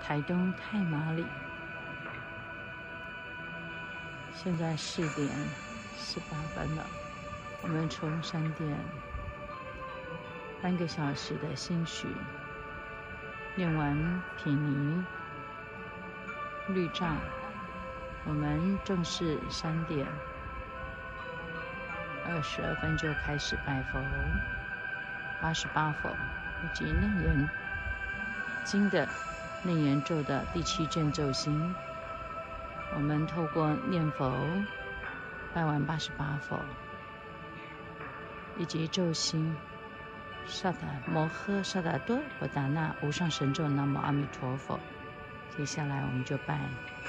台东太麻里，现在4点18分了。我们从3点半个小时的心许念完品尼律藏，我们正式3点22分就开始拜佛88佛以及楞严经的楞严咒的第7卷咒心。我们透过念佛拜完88佛以及咒心萨达摩诃萨达多婆达那无上神咒南无阿弥陀佛。接下来我们就拜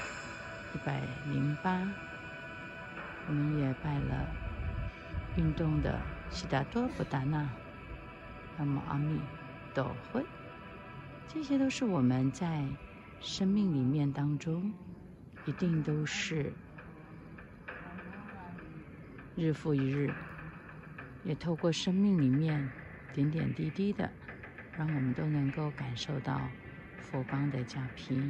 108，我们也拜了运动的悉达多婆达那南无阿弥陀佛。这些都是我们在生命里面当中一定都是日复一日，也透过生命里面点点滴滴的，让我们都能够感受到佛光的加披。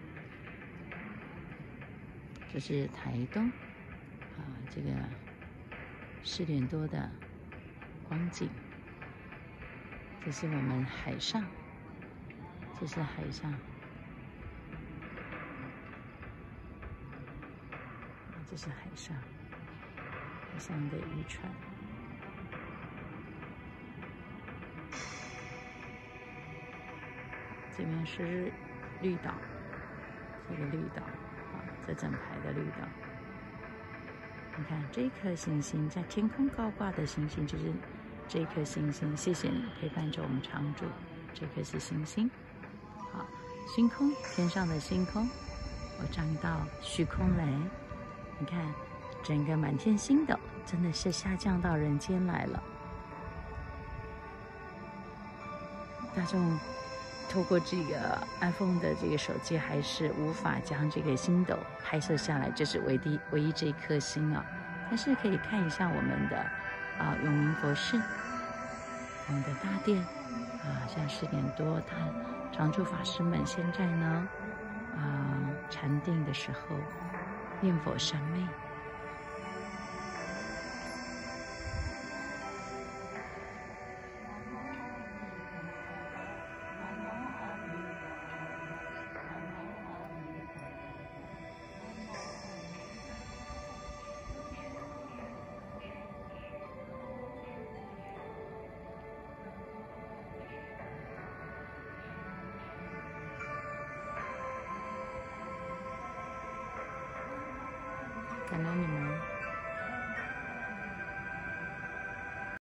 这是台东这个4点多的光景。这是我们海上，这是海上，这是海上的渔船。这边是绿岛，这个绿岛这整排的绿岛。你看这一颗星星在天空高挂的星星，就是这一颗星星。谢谢你陪伴着我们常住，这颗是星星。好，星空，天上的星空，我站到虚空来，你看整个满天星斗真的是下降到人间来了。大众透过这个 iPhone 的这个手机还是无法将这个星斗拍摄下来，就是唯一这一颗星啊。但是可以看一下我们的永明佛寺，我们的大殿现在4点多，常住法师们现在呢禅定的时候念佛三昧。感恩你们。